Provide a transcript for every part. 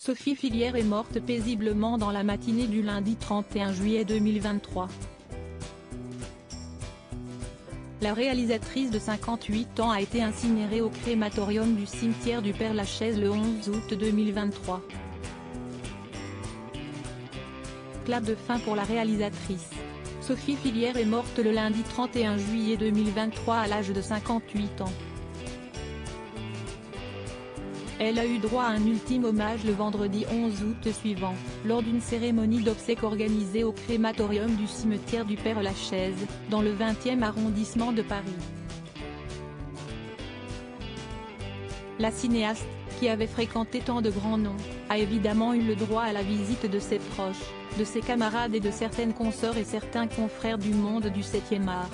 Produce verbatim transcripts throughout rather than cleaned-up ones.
Sophie Fillière est morte paisiblement dans la matinée du lundi trente et un juillet deux mille vingt-trois. La réalisatrice de cinquante-huit ans a été incinérée au crématorium du cimetière du Père-Lachaise le onze août deux mille vingt-trois. Clap de fin pour la réalisatrice. Sophie Fillière est morte le lundi trente et un juillet deux mille vingt-trois à l'âge de cinquante-huit ans. Elle a eu droit à un ultime hommage le vendredi onze août suivant, lors d'une cérémonie d'obsèques organisée au crématorium du cimetière du Père-Lachaise, dans le vingtième arrondissement de Paris. La cinéaste, qui avait fréquenté tant de grands noms, a évidemment eu le droit à la visite de ses proches, de ses camarades et de certaines consoeurs et certains confrères du monde du septième art.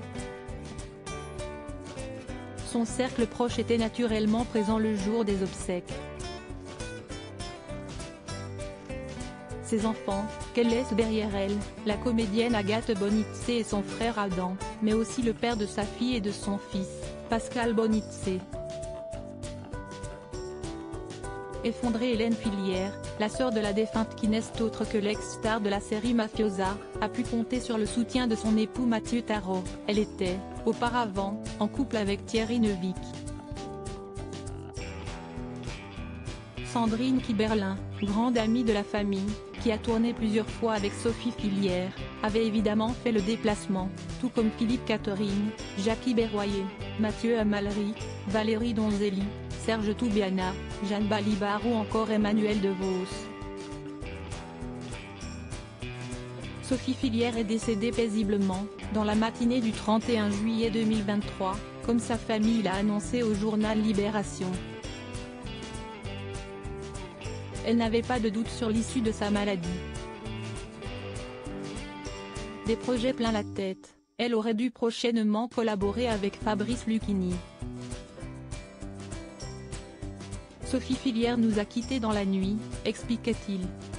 Son cercle proche était naturellement présent le jour des obsèques. Ses enfants, qu'elle laisse derrière elle, la comédienne Agathe Bonizze et son frère Adam, mais aussi le père de sa fille et de son fils, Pascal Bonizze. Effondrée, Hélène Fillière, la sœur de la défunte qui n'est autre que l'ex-star de la série Mafiosa, a pu compter sur le soutien de son époux Mathieu Tarot. Elle était, auparavant, en couple avec Thierry Neuvik. Sandrine Kiberlin, grande amie de la famille, qui a tourné plusieurs fois avec Sophie Fillière, avait évidemment fait le déplacement, tout comme Philippe Catherine, Jackie Berroyer, Mathieu Amalric, Valérie Donzelli, Serge Toubiana, Jeanne Balibar ou encore Emmanuel DeVos. Sophie Fillière est décédée paisiblement, dans la matinée du trente et un juillet deux mille vingt-trois, comme sa famille l'a annoncé au journal Libération. Elle n'avait pas de doute sur l'issue de sa maladie. Des projets plein la tête, elle aurait dû prochainement collaborer avec Fabrice Lucchini. Sophie Fillière nous a quittés dans la nuit, expliquait-il.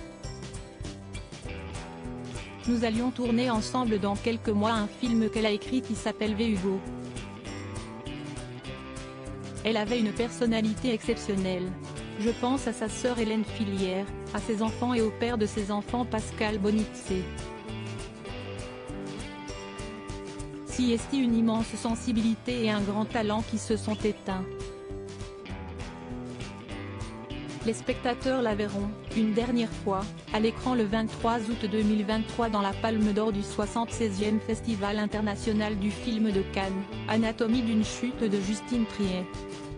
Nous allions tourner ensemble dans quelques mois un film qu'elle a écrit qui s'appelle V Hugo. Elle avait une personnalité exceptionnelle. Je pense à sa sœur Hélène Fillière, à ses enfants et au père de ses enfants Pascal Bonizze. Si est une immense sensibilité et un grand talent qui se sont éteints. Les spectateurs la verront, une dernière fois, à l'écran le vingt-trois août deux mille vingt-trois dans la Palme d'Or du soixante-seizième Festival international du film de Cannes, Anatomie d'une chute de Justine Triet.